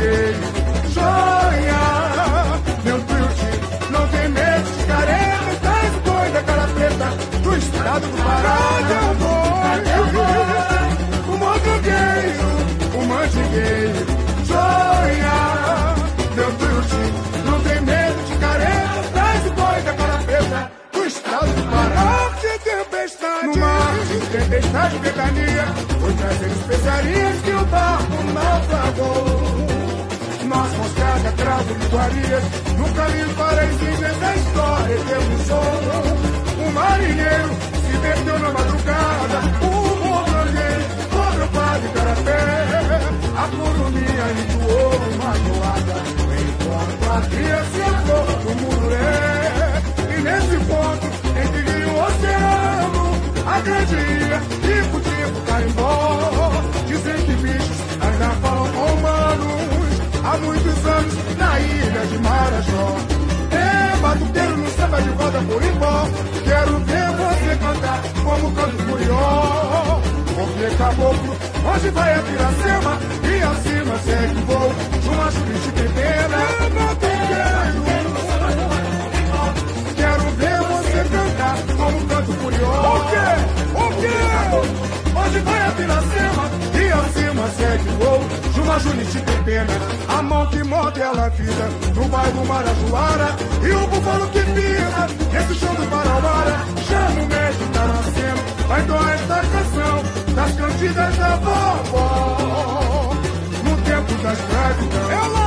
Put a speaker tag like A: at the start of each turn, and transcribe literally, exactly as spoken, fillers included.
A: gay, joia. Meu trio não tem medo de careta, traz doida, cara preta, do estado do Pará. Eu vou, o motoqueiro, o mandigueiro, joia. Meu trio não tem medo de careta, traz doida, cara preta, do estado do Pará. Que tempestade, no mar de tempestade, vegania, foi trazer especiarias que o barco naufragou. Nós moscada, cravo, iguarias, no caminho para as ilhas da história teve um som. Um marinheiro se perdeu na madrugada, o motoqueiro, o padre carapé, a curumia entoou uma toada, enquanto a cria se entrou no mururé. E nesse ponto, entre o oceano, a grande ilha, tipo-tipo, carimbó. Dizem que bichos ainda falam com humanos há muitos anos na ilha de Marajó. É batuqueiro no samba de roda por embó. Quero ver você cantar como canto curió. Porque caboclo, hoje vai a Piracema e acima segue o voo de uma churriche pequena. É batuqueiro, quero ver você cantar como canto curió. O quê? O quê? Hoje vai a Piracema e acima segue o voo de uma churriche pequena. A mão que modela a vida no bairro Marajoara e o búfalo que pisa nesse chão do Parauara. Chama o médico, tá nascendo, vai doar esta canção das cantigas da vovó. No tempo da escravidão, ela